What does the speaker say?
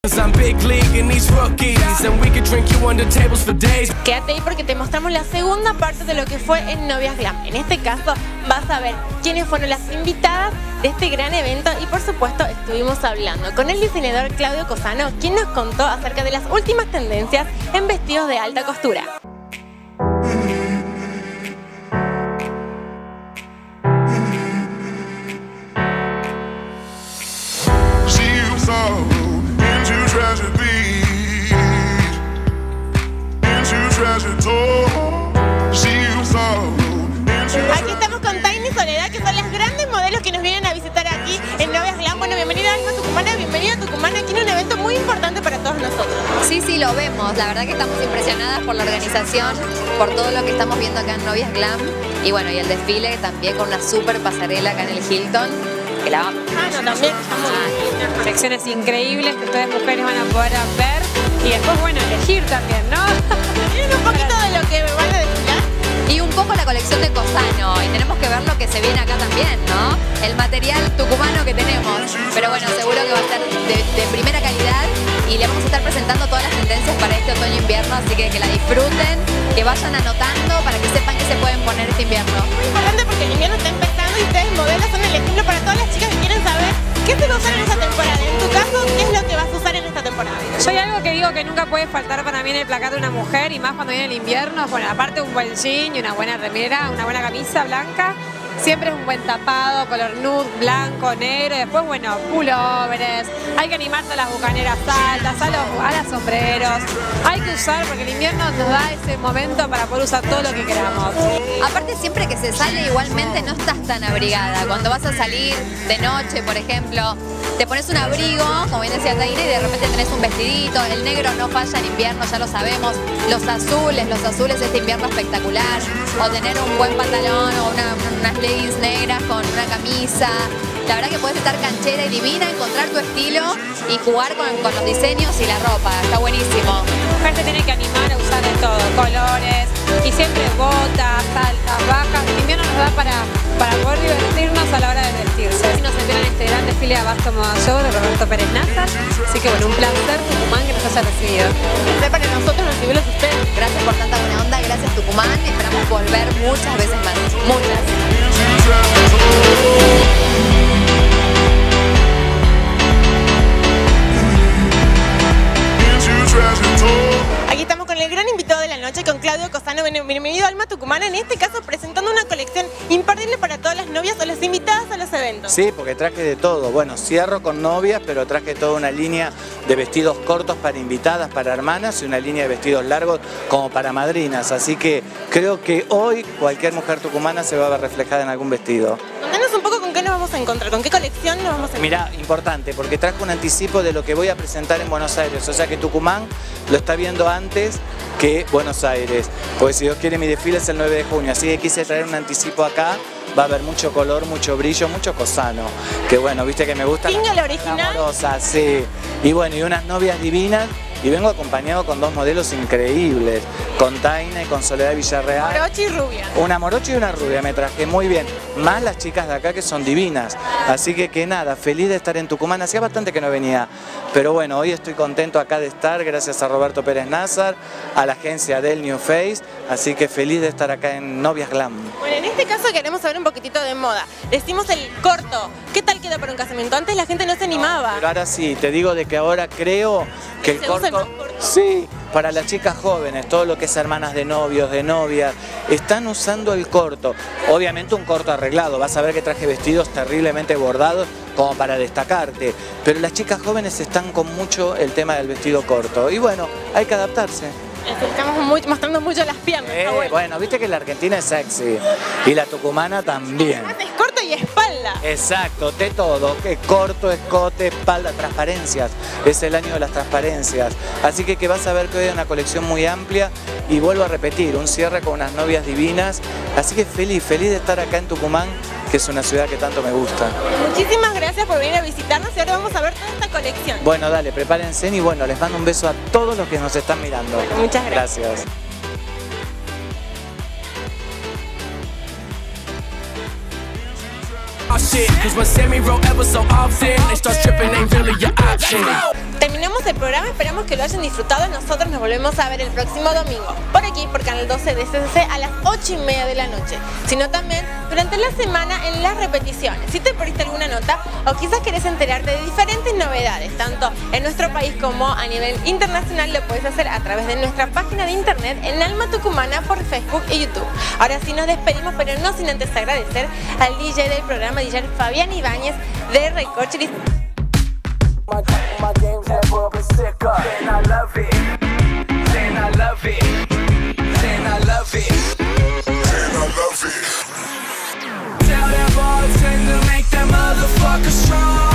Quédate ahí porque te mostramos la segunda parte de lo que fue en Novias Glam. En este caso vas a ver quiénes fueron las invitadas de este gran evento y por supuesto estuvimos hablando con el diseñador Claudio Cosano, quien nos contó acerca de las últimas tendencias en vestidos de alta costura. Aquí estamos con Tiny y Soledad, que son las grandes modelos que nos vienen a visitar aquí en Novias Glam. Bueno, bienvenida a Alma Tucumana, bienvenida a Tucumán, aquí en un evento muy importante para todos nosotros. Sí, lo vemos, la verdad que estamos impresionadas por la organización, por todo lo que estamos viendo acá en Novias Glam y bueno, y el desfile también con una super pasarela acá en el Hilton, que la vamos. También colecciones increíbles que ustedes mujeres van a poder ver y después, bueno, elegir también, ¿no? ¿Tienen un poquito de lo que van a desfilar? Y un poco la colección de Cosano, y tenemos que ver lo que se viene acá también, ¿no? El material tucumano que tenemos, pero bueno, seguro que va a ser de primera calidad y le vamos a estar presentando todas las tendencias para este otoño-invierno, así que la disfruten, que vayan anotando para que sepan que se pueden poner este invierno. Muy importante porque el invierno está empezando y ustedes modelos son el ejemplo para todas las chicas que quieren saber qué se va a usar en esta temporada. En tu caso, ¿qué es lo que vas a usar en esta temporada? Yo hay algo que digo que nunca puede faltar para mí en el placar de una mujer y más cuando viene el invierno. Bueno, aparte un buen jean y una buena remera, una buena camisa blanca. Siempre es un buen tapado, color nude, blanco, negro. Y después, bueno, pullovers. Hay que animarse a las bucaneras altas, a los sombreros. Hay que usar porque el invierno nos da ese momento para poder usar todo lo que queramos. Aparte, siempre que se sale igualmente no estás tan abrigada. Cuando vas a salir de noche, por ejemplo, te pones un abrigo, como bien decía Taina, y de repente tenés un vestidito. El negro no falla en invierno, ya lo sabemos. Los azules este invierno espectacular. O tener un buen pantalón o unas leggings negras con una camisa. La verdad que puedes estar canchera y divina, encontrar tu estilo y jugar con los diseños y la ropa. Está buenísimo. La mujer se tiene que animar a usar de todo, colores y siempre botas, altas, bajas. El invierno nos da para poder divertirnos a la hora de vestirse. Y nos envían este gran desfile de Abasto Moda Show de Roberto Pérez Nazar. Así que bueno, un placer Tucumán que nos haya recibido. Para nosotros recibirlos a ustedes. Gracias por tanta buena onda, gracias Tucumán. Esperamos volver muchas veces más. Muchas. Aquí estamos con el gran invitado de la noche, con Claudio Cosano. Bienvenido a Alma Tucumana, en este caso presentando una colección imperdible para todas las novias o las invitadas a los eventos. Sí, porque traje de todo. Bueno, cierro con novias, pero traje toda una línea de vestidos cortos para invitadas, para hermanas y una línea de vestidos largos como para madrinas. Así que creo que hoy cualquier mujer tucumana se va a ver reflejada en algún vestido. Contanos un poco con qué nos vamos a encontrar, con qué colección nos vamos a encontrar. Mirá, importante, porque traje un anticipo de lo que voy a presentar en Buenos Aires. O sea que Tucumán lo está viendo antes que Buenos Aires. Porque si Dios quiere mi desfile es el 9 de junio. Así que quise traer un anticipo acá. Va a haber mucho color, mucho brillo, mucho Cosano. Que bueno, viste que me gusta. ¿Tinga la original? Amorosa, sí. Y bueno, y unas novias divinas. Y vengo acompañado con dos modelos increíbles, con Taina y con Soledad Villarreal. Morochi y rubia. Una morochi y una rubia, me traje muy bien. Más las chicas de acá que son divinas. Así que nada, feliz de estar en Tucumán. Hacía bastante que no venía. Pero bueno, hoy estoy contento acá de estar, gracias a Roberto Pérez Nazar, a la agencia del New Face. Así que feliz de estar acá en Novias Glam. Bueno, en este caso queremos saber un poquitito de moda. Decimos el corto. ¿Qué tal queda para un casamiento? Antes la gente no se animaba. Pero ahora sí, te digo de que ahora creo que el corto... Sí, para las chicas jóvenes, todo lo que es hermanas de novios, de novias, están usando el corto. Obviamente un corto arreglado, vas a ver que traje vestidos terriblemente bordados como para destacarte. Pero las chicas jóvenes están con mucho el tema del vestido corto. Y bueno, hay que adaptarse. Estamos mostrando mucho las piernas. Bueno, viste que la argentina es sexy y la tucumana también. Además es corto y espalda. Exacto, de todo, que corto, escote, espalda, transparencias. Es el año de las transparencias. Así que vas a ver que hoy hay una colección muy amplia y vuelvo a repetir, un cierre con unas novias divinas. Así que feliz de estar acá en Tucumán, que es una ciudad que tanto me gusta. Muchísimas gracias por venir a visitarnos y ahora vamos a ver toda esta colección. Bueno, dale, prepárense y bueno, les mando un beso a todos los que nos están mirando. Bueno, muchas gracias. Gracias. Cause when Sammy wrote ever so often, they start stripping ain't really your option. Terminamos el programa, esperamos que lo hayan disfrutado. Nosotros nos volvemos a ver el próximo domingo, por aquí, por Canal 12 de CCC a las 8:30 de la noche, sino también durante la semana en las repeticiones. Si te perdiste alguna nota o quizás querés enterarte de diferentes novedades, tanto en nuestro país como a nivel internacional, lo puedes hacer a través de nuestra página de internet en Alma Tucumana por Facebook y YouTube. Ahora sí nos despedimos, pero no sin antes agradecer al DJ del programa, DJ Fabián Ibáñez de Recocheris. My games have all been sick up. Then I love it. Then I love it. Then I love it. Then I love it. Tell that bartender make that motherfucker strong.